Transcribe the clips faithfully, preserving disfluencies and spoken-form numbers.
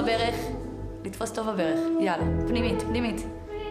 בברך. לתפוס טוב בברך. יאללה, פנימית, פנימית.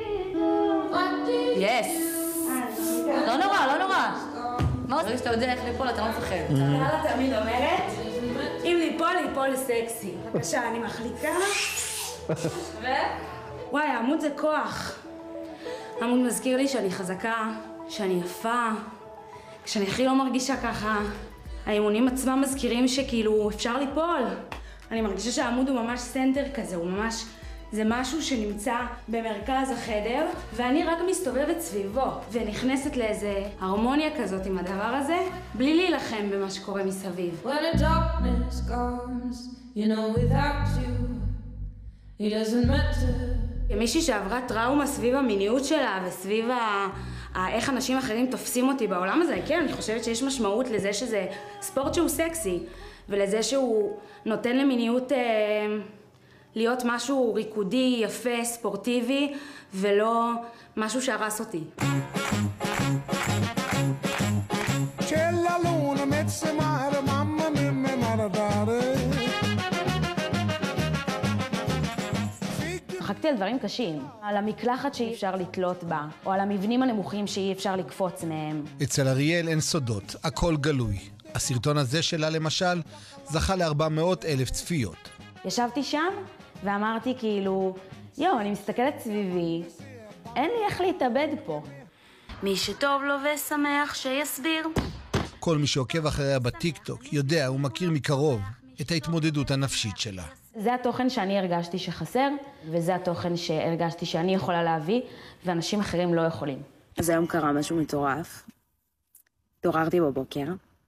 יס! לא נורא, לא נורא. מה עושה שאתה יודע איך ליפול, אתה לא מפחד. יאללה תמיד אומרת, אם ליפול, ליפול סקסי. בבקשה, אני מחליקה. ו? וואי, העמוד זה כוח. העמוד מזכיר לי שאני חזקה, שאני יפה. כשאני הכי לא מרגישה ככה, האימונים עצמם מזכירים שכאילו אפשר ליפול. אני מרגישה שהעמוד הוא ממש סנטר כזה, הוא ממש... זה משהו שנמצא במרכז החדר, ואני רק מסתובבת סביבו, ונכנסת לאיזה הרמוניה כזאת עם הדבר הזה, בלי להילחם במה שקורה מסביב. When the darkness comes, you know without you, it doesn't matter. כמישהי שעברה טראומה סביב המיניות שלה, וסביב ה... איך אנשים אחרים תופסים אותי בעולם הזה, כן, אני חושבת שיש משמעות לזה שזה ספורט שהוא סקסי, ולזה שהוא נותן למיניות... להיות משהו ריקודי, יפה, ספורטיבי, ולא משהו שהרס אותי. צחקתי על דברים קשים, על המקלחת שאי אפשר לתלות בה, או על המבנים הנמוכים שאי אפשר לקפוץ מהם. אצל אריאל אין סודות, הכל גלוי. הסרטון הזה שלה למשל זכה ל-ארבע מאות אלף צפיות. ישבתי שם ואמרתי כאילו, יו, אני מסתכלת סביבי, אין לי איך להתאבד פה. מי שטוב לו ושמח שיסביר. כל מי שעוקב אחריה בטיקטוק יודע ומכיר מקרוב את ההתמודדות הנפשית שלה. זה התוכן שאני הרגשתי שחסר, וזה התוכן שהרגשתי שאני יכולה להביא, ואנשים אחרים לא יכולים. אז היום קרה משהו מטורף. התעוררתי בבוקר.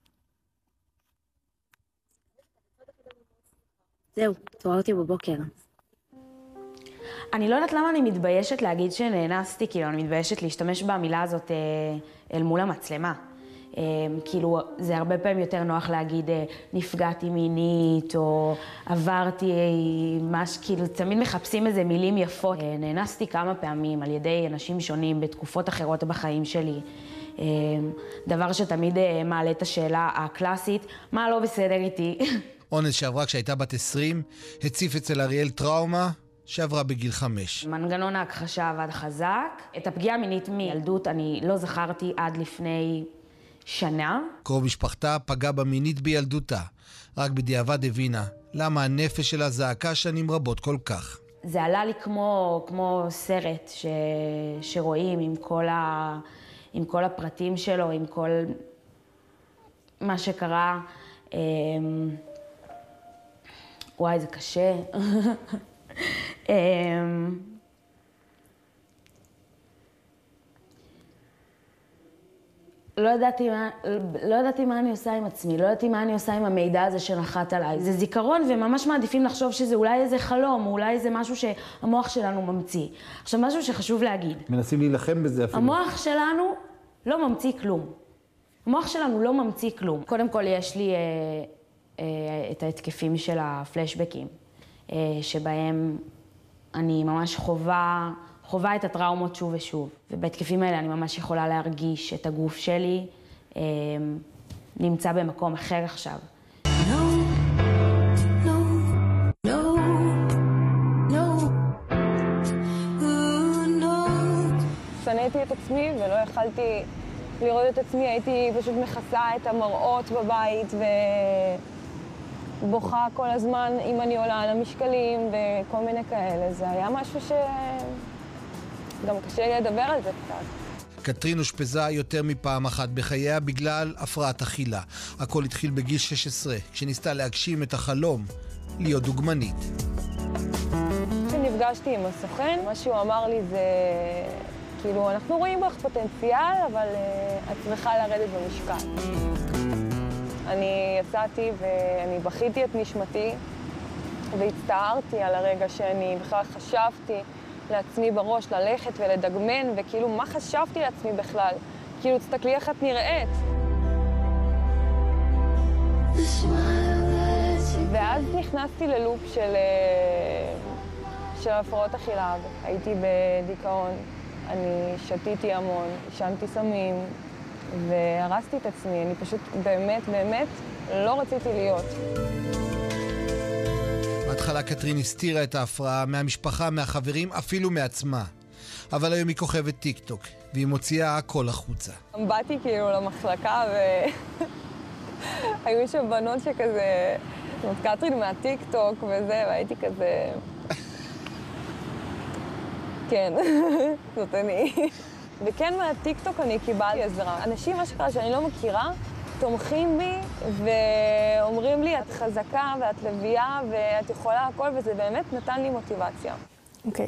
זהו, התעוררתי בבוקר. אני לא יודעת למה אני מתביישת להגיד שנאנסתי, כאילו אני מתביישת להשתמש במילה הזאת אל מול המצלמה. כאילו זה הרבה פעמים יותר נוח להגיד נפגעתי מינית או עברתי מש, כאילו תמיד מחפשים איזה מילים יפות. נאנסתי כמה פעמים על ידי אנשים שונים בתקופות אחרות בחיים שלי. דבר שתמיד מעלה את השאלה הקלאסית, מה לא בסדר איתי? אונס שעברה כשהייתה בת עשרים, הציף אצל אריאל טראומה שעברה בגיל חמש. מנגנון ההכחשה עבד חזק. את הפגיעה המינית מילדות אני לא זכרתי עד לפני שנה. קרוב משפחתה פגע במינית בילדותה. רק בדיעבד הבינה למה הנפש שלה זעקה שנים רבות כל כך. זה עלה לי כמו, כמו סרט ש, שרואים עם כל, ה, עם כל הפרטים שלו, עם כל מה שקרה. וואי, זה קשה. לא ידעתי מה, לא ידעתי מה אני עושה עם עצמי, לא ידעתי מה אני עושה עם המידע הזה שנחת עליי. זה זיכרון וממש מעדיפים לחשוב שזה אולי איזה חלום, או אולי איזה משהו שהמוח שלנו ממציא. עכשיו, משהו שחשוב להגיד. מנסים להילחם בזה אפילו. המוח שלנו לא ממציא כלום. המוח שלנו לא ממציא כלום. קודם כל, יש לי אה, אה, את ההתקפים של הפלשבקים, אה, שבהם אני ממש חובה... חובה את הטראומות שוב ושוב, ובהתקפים האלה אני ממש יכולה להרגיש את הגוף שלי אה, נמצא במקום אחר עכשיו. No, no, no, no, no. שנאתי את עצמי ולא יכלתי לראות את עצמי, הייתי פשוט מכסה את המראות בבית ובוכה כל הזמן אם אני עולה על המשקלים וכל מיני כאלה. זה היה משהו ש... גם קשה לי לדבר על זה קצת. קטרין אושפזה יותר מפעם אחת בחייה בגלל הפרעת אכילה. הכל התחיל בגיל שש עשרה, כשניסתה להגשים את החלום להיות דוגמנית. כשנפגשתי עם הסוכן, מה שהוא אמר לי זה, כאילו, אנחנו רואים בך פוטנציאל, אבל uh, את צריכה לרדת במשקל. אני יצאתי ואני בכיתי את נשמתי, והצטערתי על הרגע שאני בכלל חשבתי, לעצמי בראש, ללכת ולדגמן, וכאילו, מה חשבתי לעצמי בכלל? כאילו, תסתכלי איך את נראית. ואז נכנסתי ללופ של, של הפרעות אכילה. הייתי בדיכאון, אני שתיתי המון, ישנתי סמים, והרסתי את עצמי. אני פשוט באמת, באמת לא רציתי להיות. בהתחלה קטרין הסתירה את ההפרעה מהמשפחה, מהחברים, אפילו מעצמה. אבל היום היא כוכבת טיק טוק, והיא מוציאה הכל החוצה. באתי כאילו למחלקה והיו שם בנות שכזה, זאת קטרין מהטיק טוק וזה, והייתי כזה... כן, זאת אני. וכן מהטיק טוק אני קיבלתי עזרה. אנשים, מה שקרה שאני לא מכירה, תומכים בי ואומרים לי, את חזקה ואת לביאה ואת יכולה הכל, וזה באמת נתן לי מוטיבציה. אוקיי.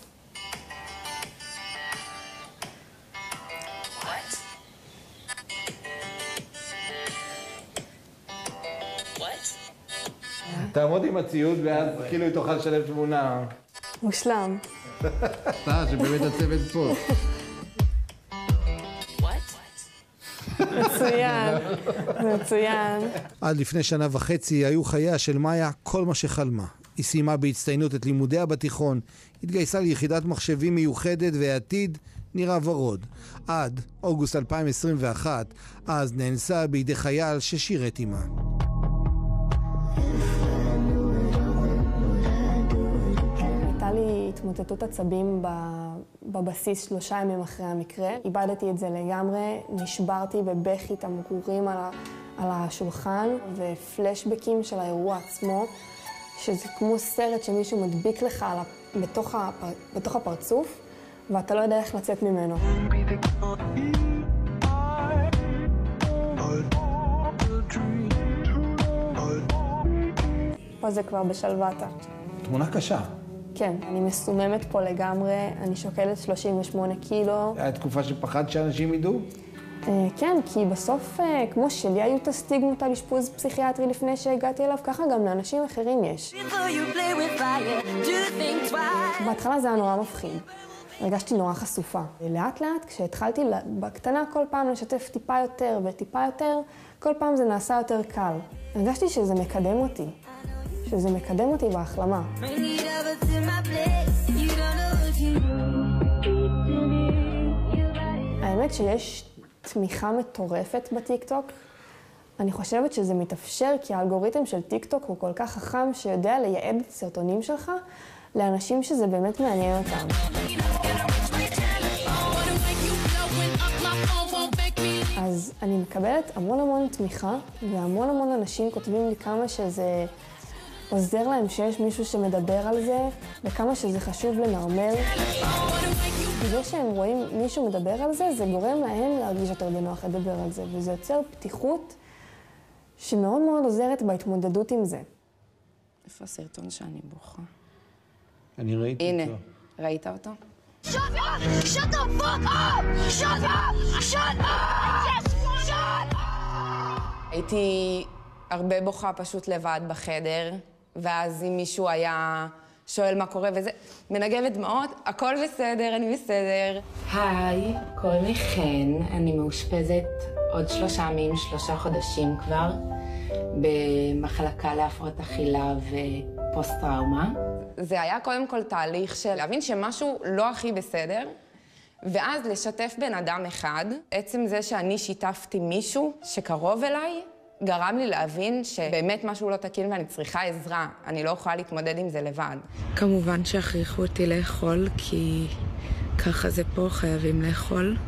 תעמוד עם הציוד ואז כאילו היא תוכל לשלב תמונה. מושלם. אתה, שבאמת הצוות פה. מצוין, מצוין. עד לפני שנה וחצי היו חייה של מאיה כל מה שחלמה. היא סיימה בהצטיינות את לימודיה בתיכון, התגייסה ליחידת מחשבים מיוחדת והעתיד נראה ורוד. עד אוגוסט אלפיים עשרים ואחת, אז נאנסה בידי חייל ששירת עימה. הייתה לי התמוטטות עצבים בבסיס שלושה ימים אחרי המקרה. איבדתי את זה לגמרי, נשברתי בבכי תמרורים על, על השולחן ופלשבקים של האירוע עצמו, שזה כמו סרט שמישהו מדביק לך על, בתוך, הפר, בתוך הפרצוף, ואתה לא יודע איך לצאת ממנו. פה זה כבר בשלוותה. תמונה קשה. כן, אני מסוממת פה לגמרי, אני שוקלת שלושים ושמונה קילו. היה תקופה שפחד שאנשים ידעו? כן, כי בסוף, כמו שלי היו את הסטיגמות על אשפוז פסיכיאטרי לפני שהגעתי אליו, ככה גם לאנשים אחרים יש. בהתחלה זה היה נורא מפחיד. הרגשתי נורא חשופה. לאט לאט, כשהתחלתי בקטנה כל פעם לשתף טיפה יותר וטיפה יותר, כל פעם זה נעשה יותר קל. הרגשתי שזה מקדם אותי, שזה מקדם אותי בהחלמה. האמת שיש תמיכה מטורפת בטיקטוק. אני חושבת שזה מתאפשר כי האלגוריתם של טיקטוק הוא כל כך חכם שיודע לייעד את הסרטונים שלך לאנשים שזה באמת מעניין אותם. אז אני מקבלת המון המון תמיכה, והמון המון אנשים כותבים לי כמה שזה עוזר להם שיש מישהו שמדבר על זה, וכמה שזה חשוב לנרמל. וזה שהם רואים מישהו מדבר על זה, זה גורם להם להרגיש יותר בנוח לדבר על זה, וזה יוצר פתיחות שמאוד מאוד עוזרת בהתמודדות עם זה. איפה הסרטון שאני בוכה? אני ראיתי הנה, אותו. הנה, ראית אותו? Shut up! Shut the fuck up! Shut up! Shut up! Shut up! הייתי הרבה בוכה פשוט לבד בחדר, ואז אם מישהו היה שואל מה קורה וזה, מנגבת דמעות, הכל בסדר, אני בסדר. היי, קוראים לי חן, אני מאושפזת עוד שלושה ימים, שלושה חודשים כבר, במחלקה להפרעות אכילה ופוסט-טראומה. זה היה קודם כל תהליך של להבין שמשהו לא הכי בסדר, ואז לשתף בן אדם אחד. עצם זה שאני שיתפתי מישהו שקרוב אליי, גרם לי להבין שבאמת משהו לא תקין ואני צריכה עזרה. אני לא יכולה להתמודד עם זה לבד. כמובן שהכריחו אותי לאכול, כי ככה זה פה, חייבים לאכול.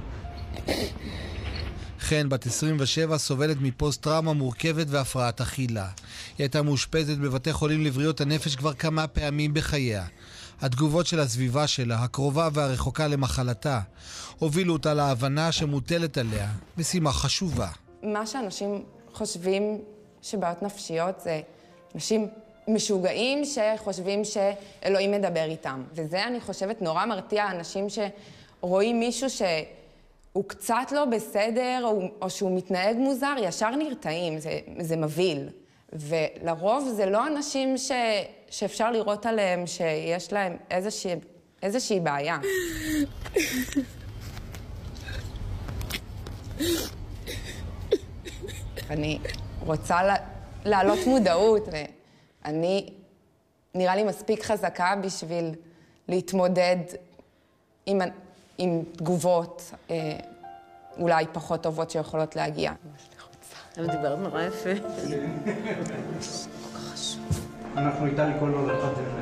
חן, בת עשרים ושבע, סובלת מפוסט-טראומה מורכבת והפרעת אכילה. היא הייתה מאושפזת בבתי חולים לבריאות הנפש כבר כמה פעמים בחייה. התגובות של הסביבה שלה, הקרובה והרחוקה למחלתה, הובילו אותה להבנה שמוטלת עליה משימה חשובה. מה שאנשים חושבים שבעיות נפשיות זה אנשים משוגעים שחושבים שאלוהים מדבר איתם. וזה, אני חושבת, נורא מרתיע אנשים שרואים מישהו שהוא קצת לא בסדר או, או שהוא מתנהג מוזר, ישר נרתעים, זה, זה מבהיל. ולרוב זה לא אנשים ש, שאפשר לראות עליהם שיש להם איזושהי, איזושהי בעיה. אני רוצה להעלות מודעות, ואני נראה לי מספיק חזקה בשביל להתמודד עם, עם תגובות אה, אולי פחות טובות שיכולות להגיע. אבל דיברת נורא יפה. אנחנו איתה לכל אורך הדרך.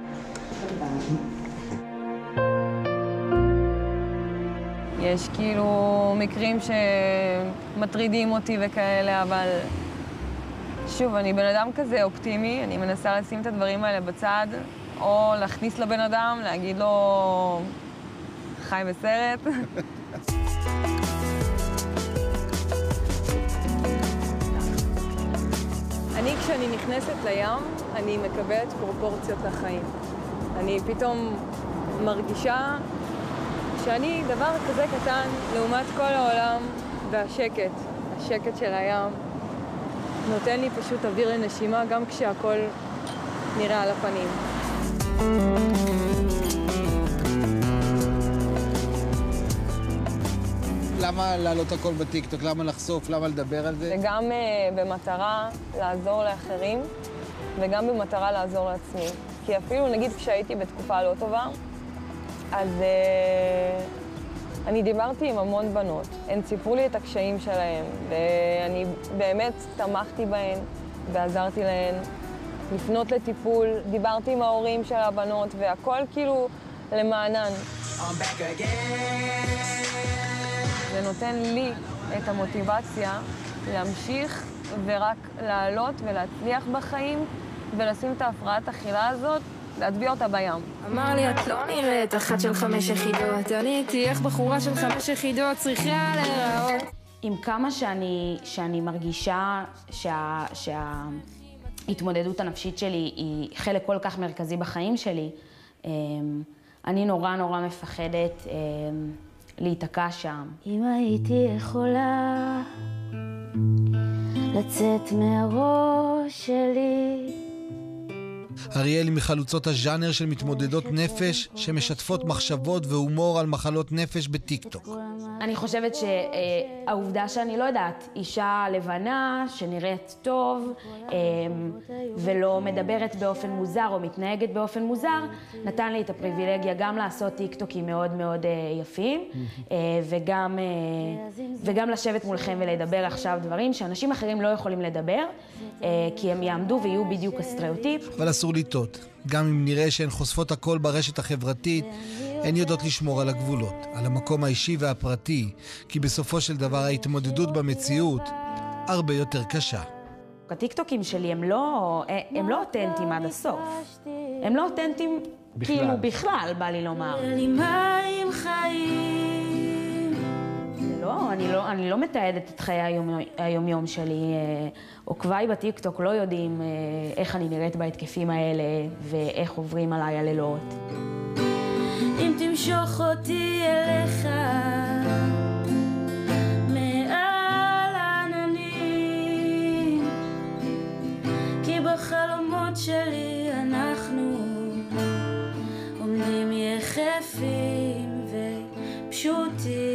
יש כאילו מקרים שמטרידים אותי וכאלה, אבל שוב, אני בן אדם כזה אופטימי, אני מנסה לשים את הדברים האלה בצד, או להכניס לבן אדם, להגיד לו חי בסרט. אני, כשאני נכנסת לים, אני מקבלת פרופורציות לחיים. אני פתאום מרגישה שאני דבר כזה קטן לעומת כל העולם, והשקט, השקט של הים, נותן לי פשוט אוויר לנשימה גם כשהכל נראה על הפנים. למה להעלות הכל בטיקטוק? למה לחשוף? למה לדבר על זה? וגם uh, במטרה לעזור לאחרים, וגם במטרה לעזור לעצמי. כי אפילו, נגיד, כשהייתי בתקופה לא טובה, אז uh, אני דיברתי עם המון בנות. הן סיפרו לי את הקשיים שלהן, ואני באמת תמכתי בהן ועזרתי להן לפנות לטיפול. דיברתי עם ההורים של הבנות, והכל כאילו למענן. זה נותן לי את המוטיבציה להמשיך ורק לעלות ולהצליח בחיים ולשים את ההפרעת אכילה הזאת, להטביע אותה בים. אמר לי, את לא נראית אחת של חמש יחידות, אני הייתי איך בחורה של חמש יחידות צריכה להיראות. עם כמה שאני, שאני מרגישה שה, שההתמודדות הנפשית שלי היא חלק כל כך מרכזי בחיים שלי, אני נורא נורא מפחדת להיתקע שם. אם הייתי יכולה לצאת מהראש שלי. אריאל היא מחלוצות הז'אנר של מתמודדות נפש שמשתפות מחשבות והומור על מחלות נפש בטיקטוק. אני חושבת שהעובדה שאני לא יודעת, אישה לבנה שנראית טוב ולא מדברת באופן מוזר או מתנהגת באופן מוזר, נתן לי את הפריבילגיה גם לעשות טיקטוקים מאוד מאוד יפים וגם, וגם לשבת מולכם ולדבר עכשיו דברים שאנשים אחרים לא יכולים לדבר כי הם יעמדו ויהיו בדיוק הסטריאוטיפ. אבל אסור לטעות. גם אם נראה שהן חושפות הכל ברשת החברתית, הן יודעות לשמור על הגבולות, על המקום האישי והפרטי, כי בסופו של דבר ההתמודדות במציאות הרבה יותר קשה. הטיקטוקים שלי הם לא, הם לא אותנטיים עד הסוף. הם לא אותנטיים כאילו בכלל, בא לי לומר. לא, אני לא, אני לא מתעדת את חיי היום, היום-יום שלי. עוקביי בטיקטוק לא יודעים איך אני נראית בהתקפים האלה ואיך עוברים עליי הלילות. אם תמשוך אותי אליך מעל עננים, כי בחלומות שלי אנחנו עומדים יחפים ופשוטים.